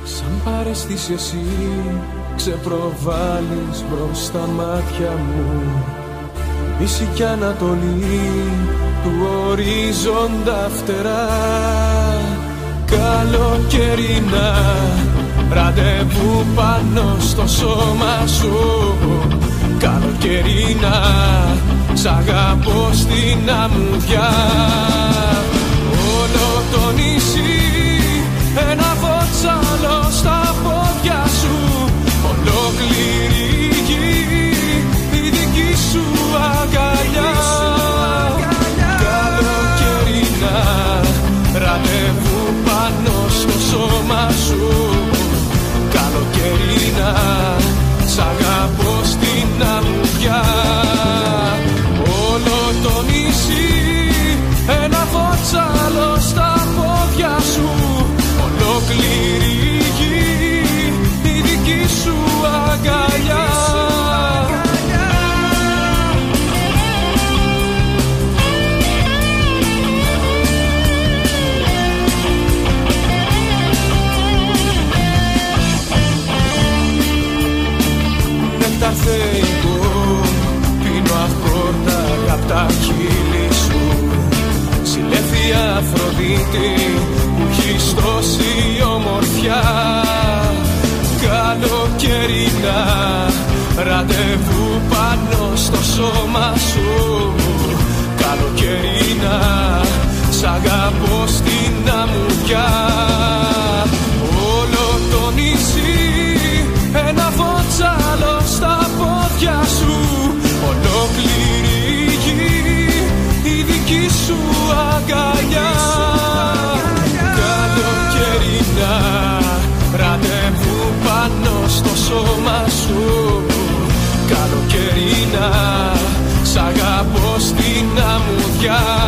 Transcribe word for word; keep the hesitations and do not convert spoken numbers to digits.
Σαν παραισθήσει εσύ ξεπροβάλλεις μπρος στα μάτια μου, Δύση κι Ανατολή του ορίζοντα φτερά. Καλοκαιρινά ραντεβού πάνω στο σώμα σου, καλοκαιρινά σ' αγαπώ στην αμμουδιά. Όλο το νησί ένα βότσαλο στα πόδια σου, ολόκληρη γη η δική σου αγκαλιά. Καλοκαιρινά ραντεβού πάνω στο σώμα σου, καλοκαιρινά σ' αγαπώ στην αμμουδιά. Όλο το νησί ένα βότσαλο στα πόδια σου, ολόκληρη γη η δική σου αγκαλιά. Νεκταρθέικο πίνω αχόρτα απ' τα χείλη σου, Συλλέφεια Αφροδίτη που έχεις τόση ομορφιά. Καλοκαιρινά ραντεβού πάνω στο σώμα σου, καλοκαιρινά σ' αγαπώ στην αμμουδιά. Όλο το νησί ένα βότσαλο στα πόδια σου, ολόκληρη γη η δική σου αγκαλιά. Καλοκαιρινά ραντεβού πάνω στο σώμα σου, καλοκαιρινά σ' αγαπώ στην αμμουδιά.